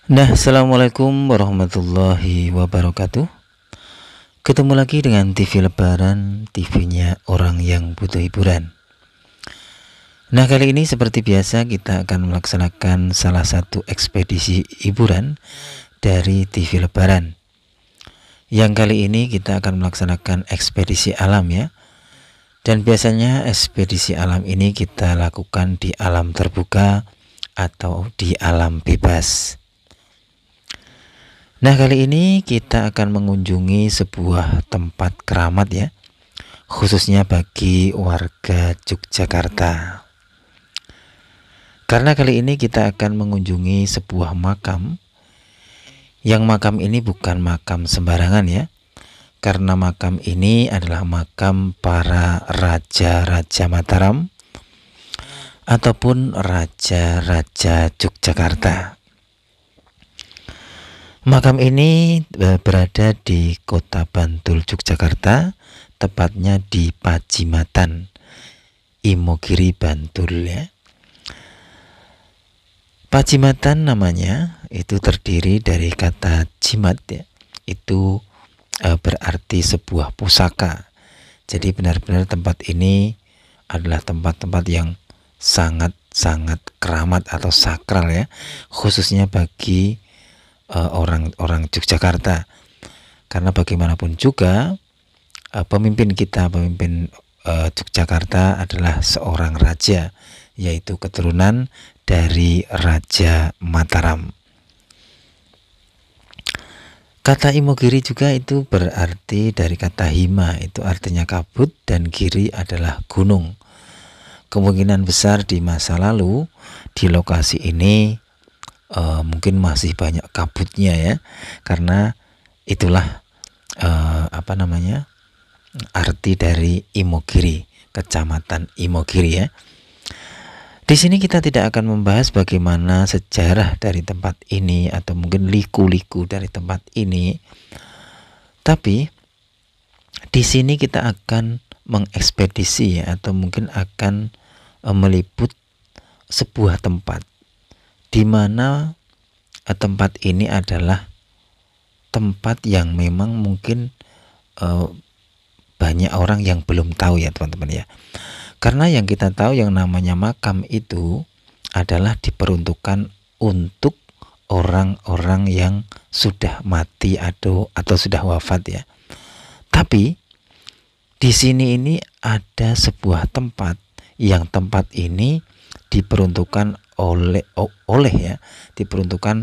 Assalamualaikum warahmatullahi wabarakatuh. Ketemu lagi dengan TV Lebaran, TV-nya orang yang butuh hiburan. Kali ini seperti biasa kita akan melaksanakan salah satu ekspedisi hiburan dari TV Lebaran. Yang kali ini kita akan melaksanakan ekspedisi alam ya. Dan biasanya ekspedisi alam ini kita lakukan di alam terbuka atau di alam bebas. Kali ini kita akan mengunjungi sebuah tempat keramat ya, khususnya bagi warga Yogyakarta. Karena kali ini kita akan mengunjungi sebuah makam, yang makam ini bukan makam sembarangan ya, karena makam ini adalah makam para raja-raja Mataram ataupun raja-raja Yogyakarta. Makam ini berada di Kota Bantul, Yogyakarta, tepatnya di Pajimatan, Imogiri, Bantul ya. Pajimatan namanya itu terdiri dari kata jimat ya. Itu berarti sebuah pusaka. Jadi benar-benar tempat ini adalah tempat-tempat yang sangat-sangat keramat atau sakral ya, khususnya bagi orang-orang Yogyakarta. Karena bagaimanapun juga pemimpin Yogyakarta adalah seorang raja, yaitu keturunan dari Raja Mataram. Kata Imogiri juga itu berarti dari kata hima, itu artinya kabut, dan giri adalah gunung. Kemungkinan besar di masa lalu di lokasi ini mungkin masih banyak kabutnya ya, karena itulah arti dari Imogiri, kecamatan Imogiri ya. Di sini kita tidak akan membahas bagaimana sejarah dari tempat ini atau mungkin liku-liku dari tempat ini. Tapi di sini kita akan mengekspedisi ya, atau mungkin akan meliput sebuah tempat di mana tempat ini adalah tempat yang memang mungkin banyak orang yang belum tahu ya teman-teman ya. Karena yang kita tahu yang namanya makam itu adalah diperuntukkan untuk orang-orang yang sudah mati atau sudah wafat ya. Tapi di sini ini ada sebuah tempat yang tempat ini diperuntukkan diperuntukkan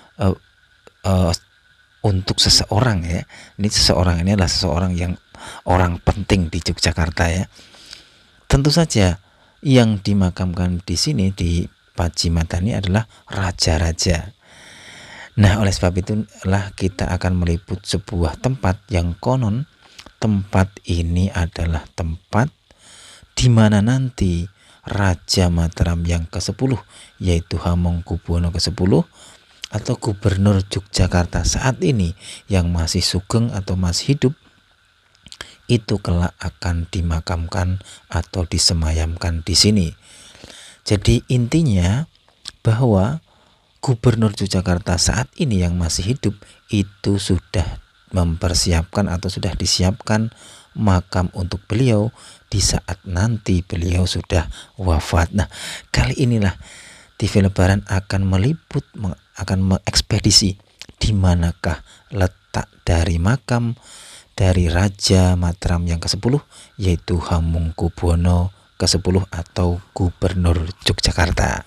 untuk seseorang ya. Ini seseorang ini adalah seseorang yang orang penting di Yogyakarta ya. Tentu saja yang dimakamkan di sini di Pajimatan ini adalah raja-raja. Oleh sebab itulah kita akan meliput sebuah tempat yang konon tempat ini adalah tempat di mana nanti Raja Mataram yang ke-10, yaitu Hamengkubuwono ke-10 atau Gubernur Yogyakarta saat ini yang masih sugeng atau masih hidup, itu kelak akan dimakamkan atau disemayamkan di sini. Jadi intinya bahwa Gubernur Yogyakarta saat ini yang masih hidup itu sudah mempersiapkan atau sudah disiapkan makam untuk beliau di saat nanti beliau sudah wafat. Kali inilah TV Lebaran akan meliput, akan mengekspedisi di manakah letak dari makam dari Raja Mataram yang ke-10, yaitu Hamengkubuwono ke-10 atau Gubernur Yogyakarta.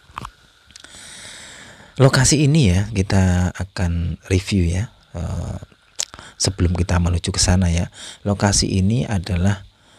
Lokasi ini ya kita akan review ya. Sebelum kita menuju ke sana ya, lokasi ini adalah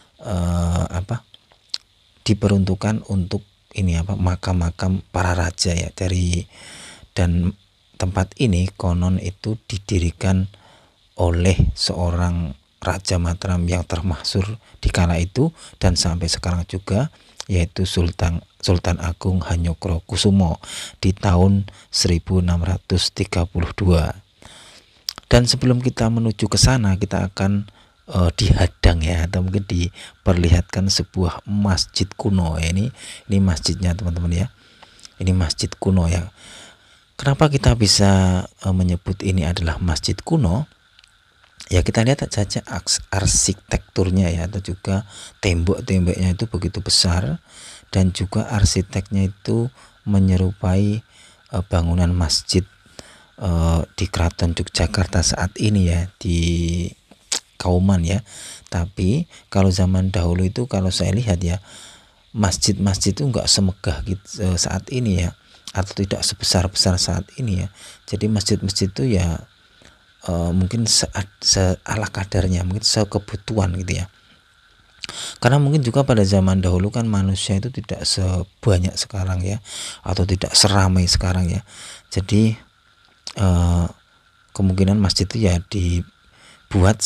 diperuntukkan untuk makam-makam para raja ya, dan tempat ini konon itu didirikan oleh seorang Raja Mataram yang termasyhur di kala itu dan sampai sekarang juga, yaitu Sultan Agung Hanyokrokusumo di tahun 1632. Dan sebelum kita menuju ke sana, kita akan dihadang ya, atau mungkin diperlihatkan sebuah masjid kuno ya. Ini masjidnya teman-teman ya. Ini masjid kuno ya. Kenapa kita bisa menyebut ini adalah masjid kuno? Ya kita lihat saja arsitekturnya ya, atau juga tembok-temboknya itu begitu besar, dan juga arsiteknya itu menyerupai bangunan masjid di Keraton Yogyakarta saat ini ya, di Kauman ya. Tapi kalau zaman dahulu itu, kalau saya lihat ya, masjid-masjid itu nggak semegah gitu saat ini ya, atau tidak sebesar-besar saat ini ya. Jadi masjid-masjid itu ya mungkin seala kadarnya, mungkin sekebutuhan gitu ya. Karena mungkin juga pada zaman dahulu kan manusia itu tidak sebanyak sekarang ya, atau tidak seramai sekarang ya. Jadi kemungkinan masjid itu ya dibuat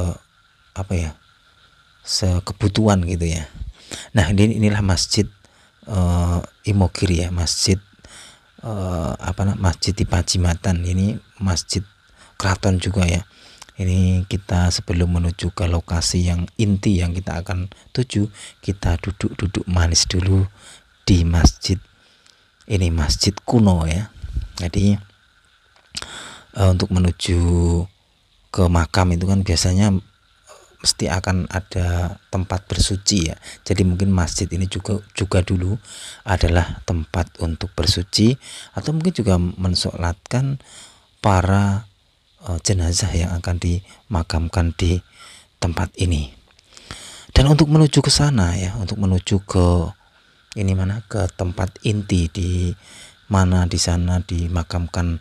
sekebutuhan gitu ya. Nah, inilah masjid Imogiri ya, masjid masjid di Pacimataan. Ini masjid keraton juga ya. Ini kita sebelum menuju ke lokasi yang inti yang kita akan tuju, kita duduk manis dulu di masjid ini, masjid kuno ya. Jadi untuk menuju ke makam itu kan biasanya mesti akan ada tempat bersuci ya. Jadi mungkin masjid ini juga dulu adalah tempat untuk bersuci, atau mungkin juga mensolatkan para jenazah yang akan dimakamkan di tempat ini. Dan untuk menuju ke sana ya, untuk menuju ke ke tempat inti di mana di sana dimakamkan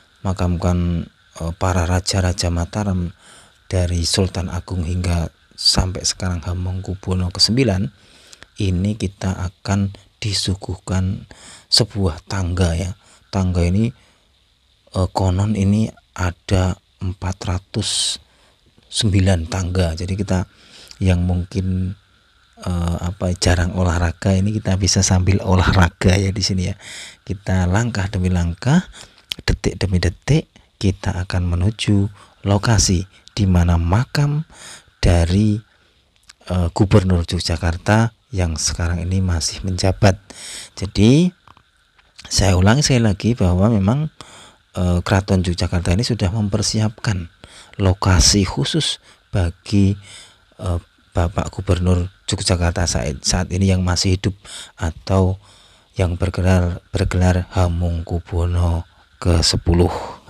para raja-raja Mataram, dari Sultan Agung hingga sampai sekarang Hamengkubuwono ke-9. Ini kita akan disuguhkan sebuah tangga ya. Tangga ini konon ini ada 409 tangga. Jadi kita yang mungkin jarang olahraga, ini kita bisa sambil olahraga ya di sini ya. Kita langkah demi langkah, detik demi detik, kita akan menuju lokasi di mana makam dari Gubernur Yogyakarta yang sekarang ini masih menjabat. Jadi saya ulangi sekali lagi bahwa memang Keraton Yogyakarta ini sudah mempersiapkan lokasi khusus bagi Bapak Gubernur Yogyakarta saat ini yang masih hidup, atau yang bergelar Hamengkubuwono ke-10.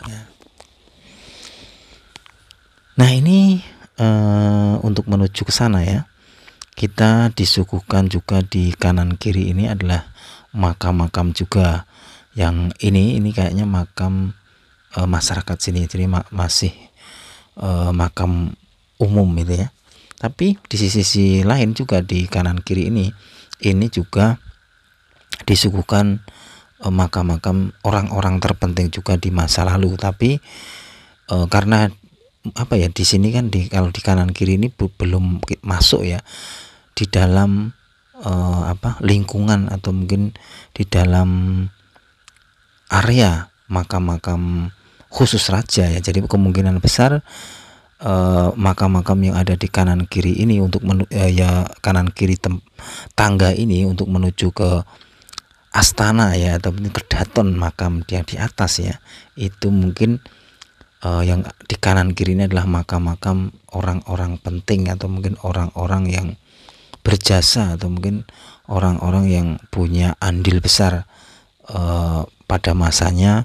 Nah ini untuk menuju ke sana ya, kita disuguhkan juga di kanan kiri ini adalah makam-makam juga. Yang ini kayaknya makam masyarakat sini, jadi masih makam umum gitu ya. Tapi di sisi lain juga di kanan kiri ini juga disuguhkan makam-makam orang-orang terpenting juga di masa lalu. Tapi karena di sini kan kalau di kanan kiri ini belum masuk ya di dalam lingkungan, atau mungkin di dalam area makam-makam khusus raja ya. Jadi kemungkinan besar makam-makam yang ada di kanan kiri ini untuk kanan kiri tangga ini untuk menuju ke astana ya, atau kedaton makam yang di atas ya, itu mungkin yang di kanan kiri ini adalah makam-makam orang-orang penting, atau mungkin orang-orang yang berjasa, atau mungkin orang-orang yang punya andil besar pada masanya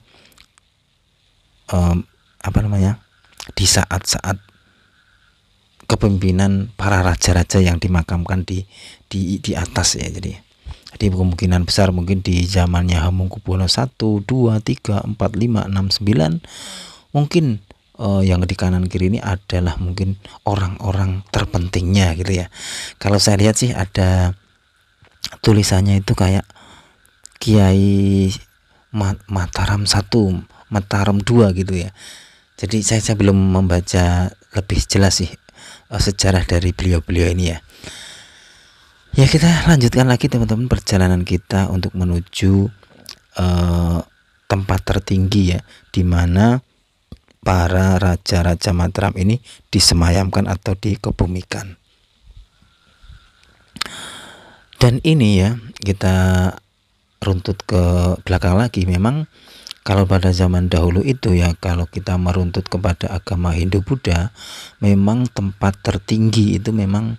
di saat-saat kepemimpinan para raja-raja yang dimakamkan di atas ya. Jadi kemungkinan besar mungkin di zamannya Hamengkubuwono 1, 2, 3, 4, 5, 6, 9, mungkin yang di kanan kiri ini adalah mungkin orang-orang terpentingnya gitu ya. Kalau saya lihat sih ada tulisannya itu kayak Kiai Mataram 1, Mataram 2 gitu ya. Jadi saya belum membaca lebih jelas sih sejarah dari beliau-beliau ini ya. Ya kita lanjutkan lagi teman-teman perjalanan kita untuk menuju tempat tertinggi ya, di mana para raja-raja Mataram ini disemayamkan atau dikebumikan. Dan ini ya, kita runtut ke belakang lagi, memang Kalau pada zaman dahulu itu ya, kalau kita meruntut kepada agama Hindu Buddha, memang tempat tertinggi itu memang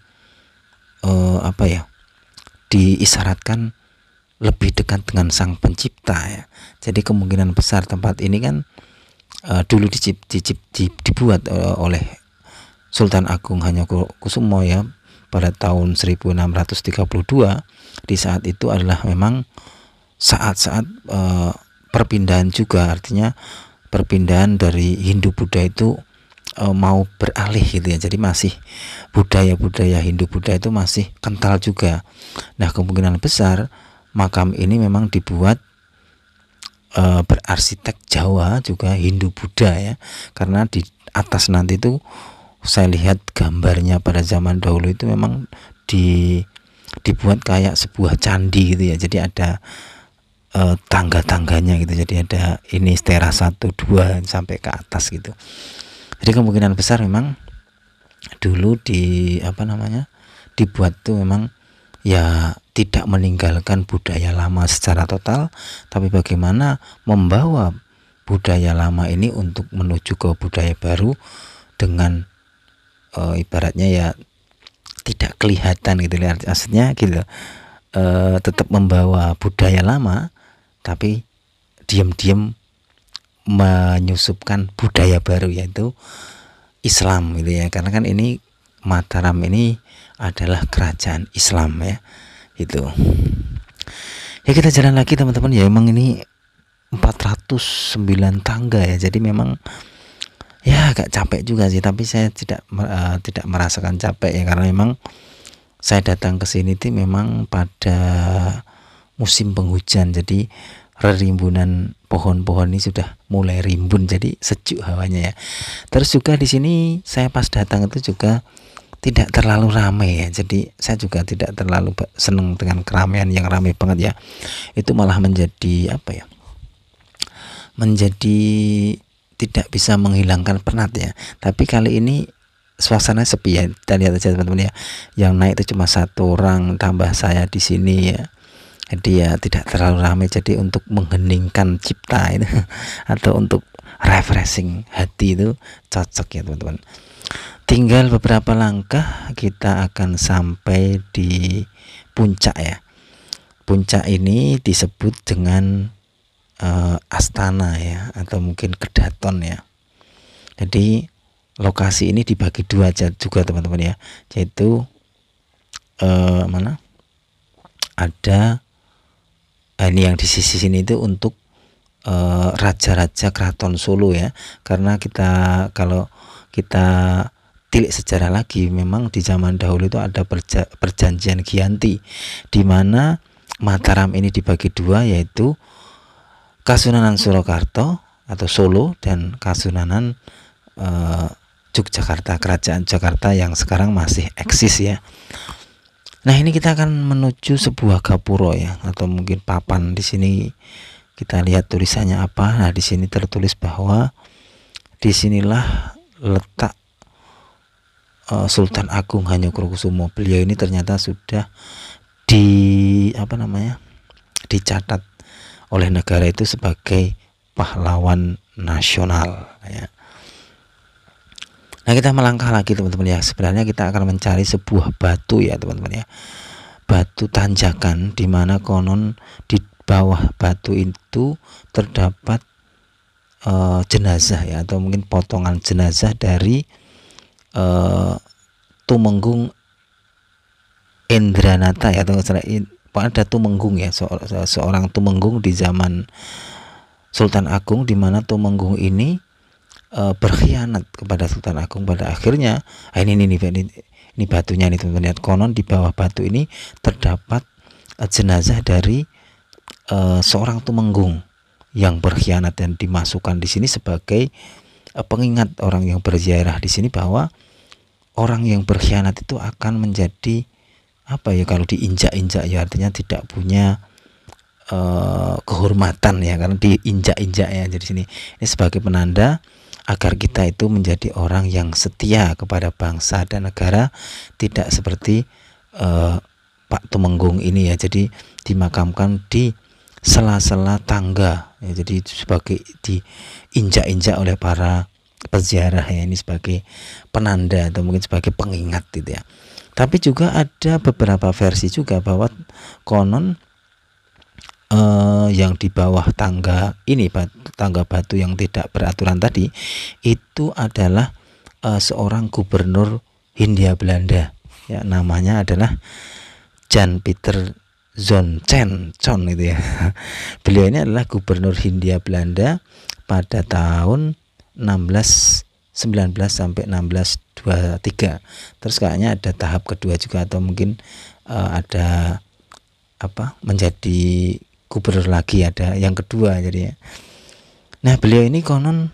apa ya, diisyaratkan lebih dekat dengan Sang Pencipta ya. Jadi kemungkinan besar tempat ini kan dulu dibuat oleh Sultan Agung Hanyakusumo ya pada tahun 1632. Di saat itu adalah memang saat-saat perpindahan juga, artinya perpindahan dari Hindu Buddha itu mau beralih gitu ya. Jadi masih budaya Hindu Buddha itu masih kental juga. Nah, kemungkinan besar makam ini memang dibuat berarsitek Jawa juga Hindu Buddha ya, karena di atas nanti itu saya lihat gambarnya pada zaman dahulu itu memang dibuat kayak sebuah candi gitu ya. Jadi ada tangga-tangganya gitu, jadi ada ini teras 1, 2 sampai ke atas gitu. Jadi kemungkinan besar memang dulu dibuat tuh memang ya tidak meninggalkan budaya lama secara total, tapi bagaimana membawa budaya lama ini untuk menuju ke budaya baru dengan ibaratnya ya tidak kelihatan gitu ya, maksudnya gitu, tetap membawa budaya lama tapi diam-diam menyusupkan budaya baru yaitu Islam gitu ya, karena kan ini Mataram ini adalah kerajaan Islam ya itu. Ya kita jalan lagi teman-teman ya, emang ini 409 tangga ya, jadi memang ya agak capek juga sih, tapi saya tidak merasakan capek ya, karena memang saya datang ke sini tuh memang pada musim penghujan, jadi rimbunan pohon-pohon ini sudah mulai rimbun, jadi sejuk hawanya ya. Terus juga di sini saya pas datang itu juga tidak terlalu ramai ya, jadi saya juga tidak terlalu senang dengan keramaian yang ramai banget ya. Itu malah menjadi apa ya, menjadi tidak bisa menghilangkan penat ya. Tapi kali ini suasana sepi ya, kita lihat aja teman-teman ya, yang naik itu cuma 1 orang tambah saya di sini ya. Jadi ya tidak terlalu ramai, jadi untuk mengheningkan cipta itu atau untuk refreshing hati itu cocok ya teman-teman. Tinggal beberapa langkah kita akan sampai di puncak ya. Puncak ini disebut dengan astana ya, atau mungkin kedaton ya. Jadi lokasi ini dibagi 2 aja juga teman-teman ya, yaitu mana ada ini yang di sisi sini itu untuk raja-raja keraton Solo ya, karena kalau kita tilik sejarah lagi, memang di zaman dahulu itu ada perjanjian Giyanti di mana Mataram ini dibagi 2, yaitu Kasunanan Surakarta atau Solo dan Kasunanan Yogyakarta, kerajaan Jakarta yang sekarang masih eksis ya. Nah, ini kita akan menuju sebuah gapura ya, atau mungkin papan. Di sini kita lihat tulisannya apa. Nah, di sini tertulis bahwa disinilah letak Sultan Agung Hanyakusumo. Beliau ini ternyata sudah dicatat oleh negara itu sebagai pahlawan nasional ya. Nah, kita melangkah lagi teman-teman ya. Sebenarnya kita akan mencari sebuah batu ya teman-teman ya, batu tanjakan, di mana konon di bawah batu itu terdapat jenazah ya, atau mungkin potongan jenazah dari Tumenggung Endranata ya, atau ada Tumenggung ya, seorang Tumenggung di zaman Sultan Agung, di mana Tumenggung ini berkhianat kepada Sultan Agung pada akhirnya. Ini batunya nih teman-teman lihat, konon di bawah batu ini terdapat jenazah dari seorang Tumenggung yang berkhianat, dan dimasukkan di sini sebagai pengingat orang yang berziarah di sini bahwa orang yang berkhianat itu akan menjadi apa ya, kalau diinjak-injak ya, artinya tidak punya kehormatan ya, karena diinjak-injak ya. Jadi ini sebagai penanda agar kita itu menjadi orang yang setia kepada bangsa dan negara, tidak seperti Pak Tumenggung ini ya. Jadi dimakamkan di sela-sela tangga ya, jadi sebagai diinjak-injak oleh para peziarah ya, ini sebagai penanda atau mungkin sebagai pengingat gitu ya. Tapi juga ada beberapa versi juga bahwa konon yang di bawah tangga ini, tangga batu yang tidak beraturan tadi, itu adalah seorang gubernur Hindia Belanda ya, namanya adalah Jan Pieter Zontchen itu ya. Beliau ini adalah gubernur Hindia Belanda pada tahun 1619 sampai 1623. Terus kayaknya ada tahap kedua juga, atau mungkin ada apa, menjadi gubernur lagi, ada yang kedua jadi ya. Nah, beliau ini konon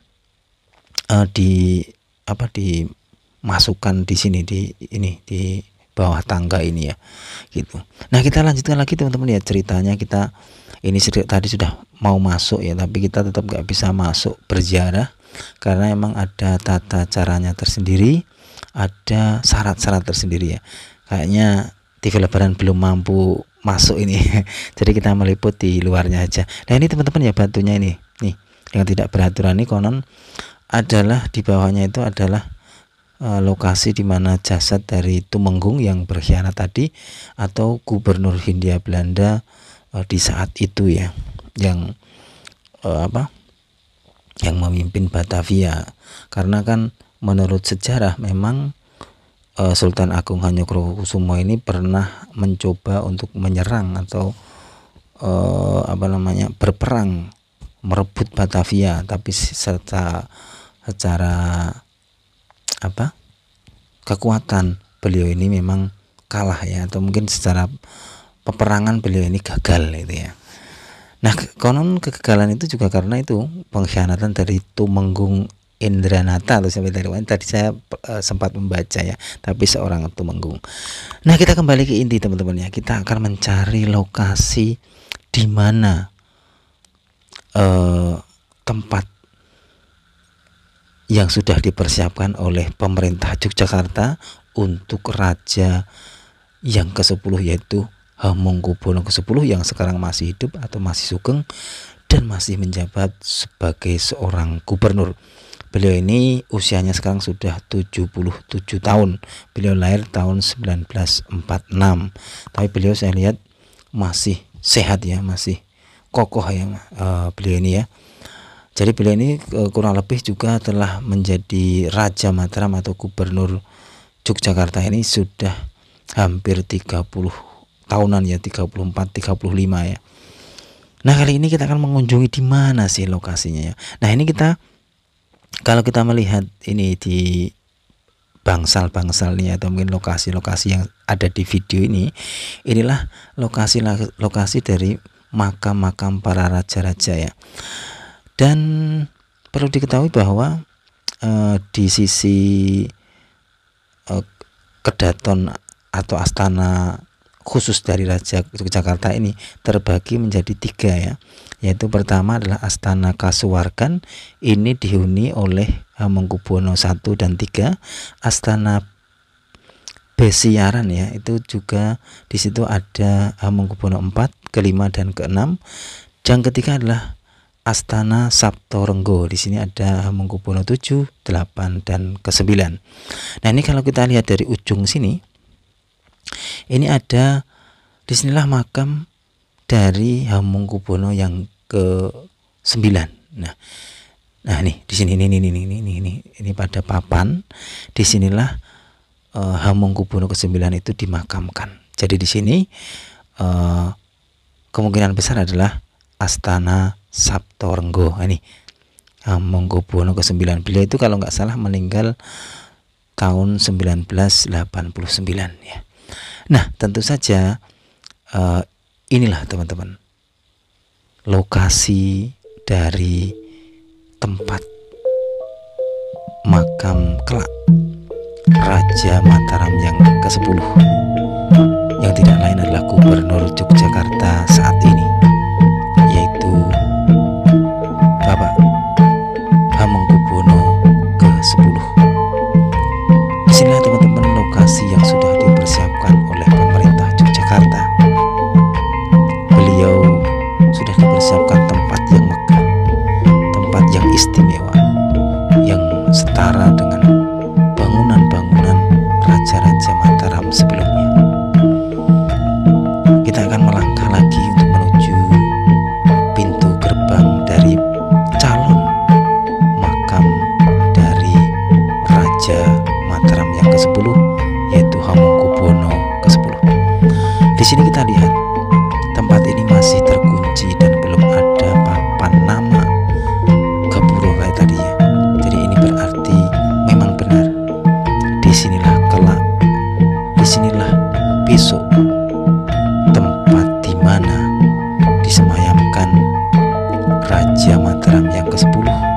dimasukkan di sini, di bawah tangga ini ya gitu. Nah, kita lanjutkan lagi teman-teman ya ceritanya. Kita ini tadi sudah mau masuk ya, tapi kita tetap nggak bisa masuk berziarah karena emang ada tata caranya tersendiri, ada syarat-syarat tersendiri ya. Kayaknya TV Lebaran belum mampu masuk ini. Jadi kita meliput di luarnya aja. Nah, ini teman-teman ya, batunya ini nih yang tidak beraturan ini konon adalah di bawahnya itu adalah lokasi di mana jasad dari Tumenggung yang berkhianat tadi, atau gubernur Hindia Belanda di saat itu ya, yang yang memimpin Batavia. Karena kan menurut sejarah memang Sultan Agung Hanyokrokusumo ini pernah mencoba untuk menyerang atau berperang merebut Batavia, tapi secara kekuatan beliau ini memang kalah ya, atau mungkin secara peperangan beliau ini gagal gitu ya. Nah, konon kegagalan itu juga karena itu pengkhianatan dari Tumenggung Indranata, atau sampai tadi saya sempat membaca ya, tapi seorang Tumenggung. Nah, kita kembali ke inti teman-teman ya. Kita akan mencari lokasi di mana tempat yang sudah dipersiapkan oleh pemerintah Yogyakarta untuk raja yang ke-10, yaitu Hamengkubuwono ke-10 yang sekarang masih hidup atau masih sugeng dan masih menjabat sebagai seorang gubernur. Beliau ini usianya sekarang sudah 77 tahun. Beliau lahir tahun 1946. Tapi beliau saya lihat masih sehat ya, masih kokoh ya beliau ini ya. Jadi beliau ini kurang lebih juga telah menjadi Raja Mataram atau Gubernur Yogyakarta ini sudah hampir 30 tahunan ya, 34, 35 ya. Nah, kali ini kita akan mengunjungi di mana sih lokasinya ya. Nah, ini kalau kita melihat ini di bangsal-bangsal nih, atau mungkin lokasi-lokasi yang ada di video ini, inilah lokasi dari makam-makam para raja-raja ya. Dan perlu diketahui bahwa di sisi kedaton atau astana khusus dari Raja Yogyakarta ini terbagi menjadi 3 ya, yaitu pertama adalah Astana Kasuwargan, ini dihuni oleh Hamengkubuwono I dan III. Astana Besiaran ya, itu juga di situ ada Hamengkubuwono IV, ke-5 dan ke-6. Yang ketiga adalah Astana Saptorenggo, di sini ada Hamengkubuwono VII, 8 dan ke-9. Nah, ini kalau kita lihat dari ujung sini, ini ada, disinilah makam dari Hamengkubuwono yang ke-9. Nah nih di sini ini pada papan, disinilah Hamengkubuwono ke-9 itu dimakamkan. Jadi di sini kemungkinan besar adalah Astana Saptorenggo. Ini Hamengkubuwono ke-9. Beliau itu kalau nggak salah meninggal tahun 1989 ya. Nah, tentu saja inilah teman-teman lokasi dari tempat makam kelak Raja Mataram yang ke-10, yang tidak lain adalah Gubernur Yogyakarta saat ini, yaitu Bapak Hamengkubuwono ke-10. Disinilah teman-teman lokasi yang sudah dipersiapkan oleh pemerintah Yogyakarta. Beliau keistimewaan yang setara dengan bangunan-bangunan raja-raja Mataram sebelumnya. Kita akan melangkah lagi untuk menuju pintu gerbang dari calon makam dari Raja Mataram yang ke-10, yaitu Hamengkubuwono ke-10. Di sini kita lihat tempat ini masih terkunci dan belum ada papan nama Gapura kayak tadi ya. Jadi ini berarti memang benar. Disinilah kelak, disinilah besok tempat di mana disemayamkan Raja Mataram yang ke-10,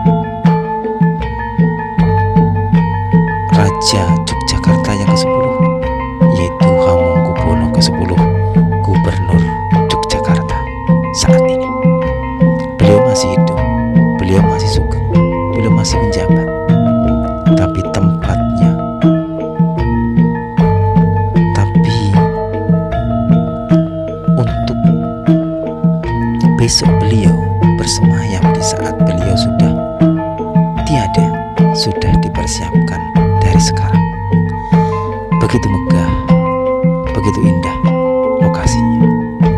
Raja Yogyakarta yang ke-10, yaitu Hamengkubuwono ke-10, Gubernur Yogyakarta saat ini. Beliau masih hidup, beliau masih sugeng, beliau masih menjabat, tapi tempatnya, tapi untuk besok beliau bersemayam di saat beliau sudah tiada, sudah dipersiapkan dari sekarang. Begitu megah, begitu indah lokasinya.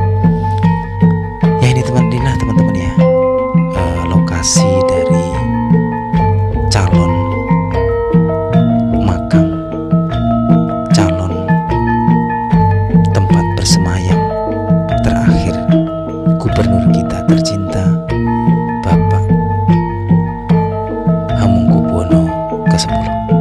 Ya ini teman-teman ya, lokasi dari calon makam, calon tempat bersemayam terakhir gubernur kita tercinta, Bapak Hamengkubuwono ke-10.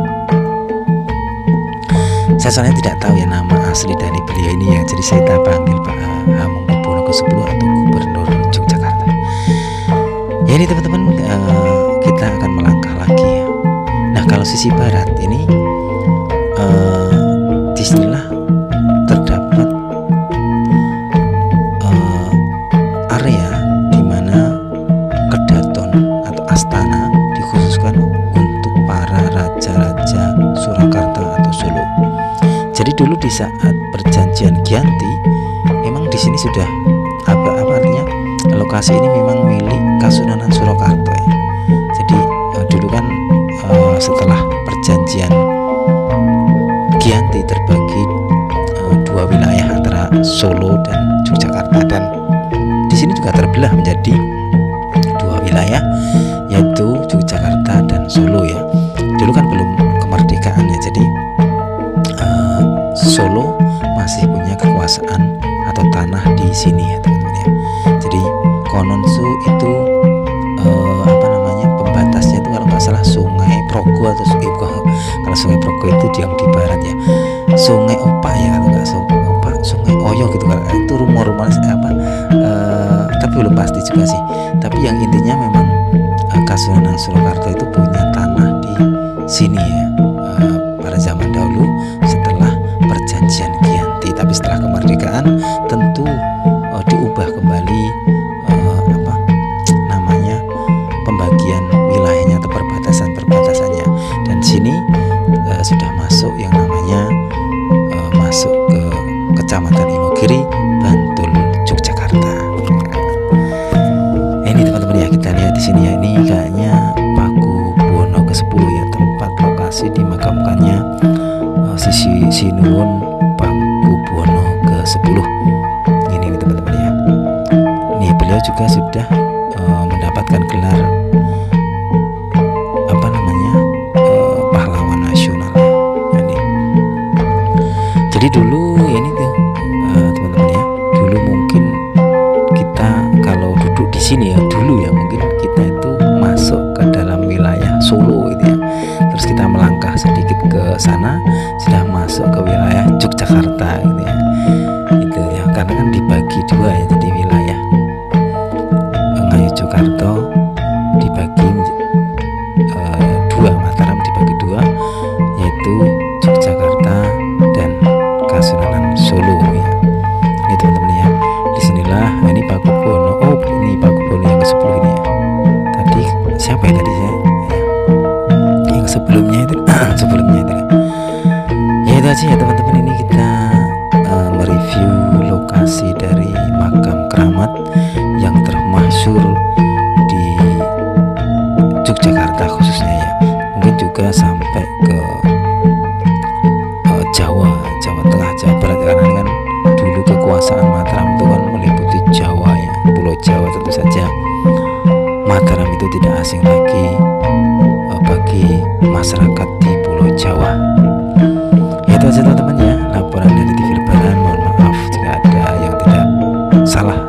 Saya soalnya tidak tahu ya nama asli dari beliau ini ya, jadi saya tak panggil Pak Hamengkubuwono ke-10 atau Gubernur Yogyakarta. Ya ini teman-teman, kita akan melangkah lagi ya. Nah kalau sisi barat ini, disinilah terdapat area di mana kedaton atau astana dikhususkan untuk para raja-raja Surakarta atau Solo. Jadi dulu di saat perjanjian Giyanti, memang di sini sudah apa artinya lokasi ini memang milik Kasunanan Surakarta ya. Jadi dulu kan setelah perjanjian Giyanti terbagi dua wilayah antara Solo dan Yogyakarta, dan di sini juga terbelah menjadi dua wilayah, yaitu Yogyakarta dan Solo ya. Dulu kan belum kemerdekaan ya, jadi Solo masih punya kekuasaan atau tanah di sini ya teman-teman ya. Jadi kononsu itu pembatasnya itu kalau nggak salah Sungai Progo atau kalau Sungai Progo itu yang di barat ya, Sungai Opak ya kalau nggak Opak, Sungai Oyo gitu kalau itu rumor-rumor tapi belum pasti juga sih. Tapi yang intinya memang Kasunanan Surakarta itu punya tanah di sini ya pada zaman dahulu setelah perjanjian Giyanti. Tapi setelah kemerdekaan tentu diubah kembali pembagian wilayahnya atau perbatasannya, dan sini sudah masuk yang namanya masuk ke Kecamatan Imogiri, Bantul, Yogyakarta. Ini teman-teman ya, kita lihat di sini ya, ini kayaknya Pakubuwono ke-10 ya, tempat lokasi dimakamkannya Sisi Sinuwun Pakubuwono ke-10. Ini teman-teman ya. Ini beliau juga sudah mendapatkan gelar pahlawan nasional. Jadi dulu ini tuh teman-teman ya, dulu mungkin kita kalau duduk di sini ya, dulu ya mungkin kita itu masuk ke dalam wilayah Solo gitu ya, terus kita melangkah sedikit ke sana sudah masuk ke wilayah Yogyakarta gitu ya. Itu ya, karena kan dibagi dua ya, jadi wilayah Ngayogyakarta dibagi dua, Mataram dibagi dua, yaitu Yogyakarta dan Kasunanan Solo ya. Ini teman-teman ya, disinilah ini Pakubuwono. Oh ini Pakubuwono yang ke-10 ini ya. Tadi siapa ya tadi saya? Yang sebelumnya itu sebelumnya itu ya. Itu aja ya teman-teman, ini kita mereview lokasi dari makam keramat yang termasyhur di Yogyakarta khususnya ya, mungkin juga sampai ke Jawa, Jawa Tengah, Jawa Barat, karena kan dulu kekuasaan Mataram itu kan meliputi Jawa ya, Pulau Jawa. Tentu saja Mataram itu tidak asing lagi bagi masyarakat di Pulau Jawa. Itu aja teman-teman ya, laporan dari TV Lebaran. Mohon maaf jika ada yang tidak salah.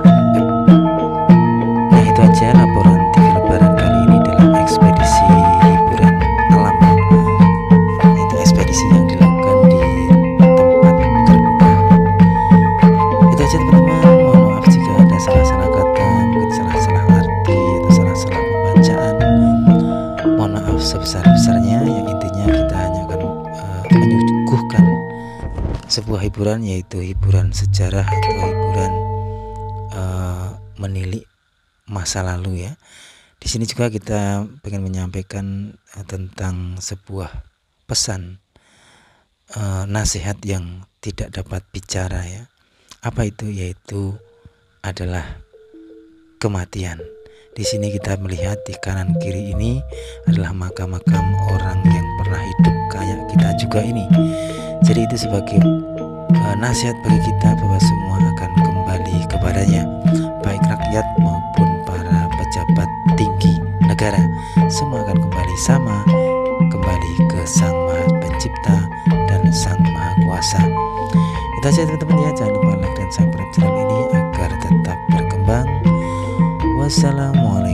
Nah itu aja laporan TV Lebaran kali ini dalam ekspedisi hiburan alam. Itu ekspedisi yang dilakukan di tempat terbuka. Itu aja teman-teman, mohon maaf jika ada salah-salah kata, mungkin salah-salah arti atau salah-salah pembacaan. Mohon maaf sebesar-besarnya. Yang intinya kita hanya akan menyuguhkan sebuah hiburan, yaitu hiburan sejarah atau hiburan menilik masa lalu ya. Di sini juga kita pengen menyampaikan tentang sebuah pesan nasihat yang tidak dapat bicara ya. Apa itu? Yaitu adalah kematian. Di sini kita melihat di kanan kiri ini adalah makam-makam orang yang pernah hidup kayak kita juga ini. Jadi itu sebagai nasihat bagi kita bahwa semua akan kembali kepadanya, baik rakyat maupun para pejabat tinggi negara. Semua akan kembali sama, kembali ke Sang Maha Pencipta dan Sang Maha Kuasa. Itu aja teman-teman ya, jangan lupa like dan subscribe channel ini agar tetap berkembang. Wassalamualaikum.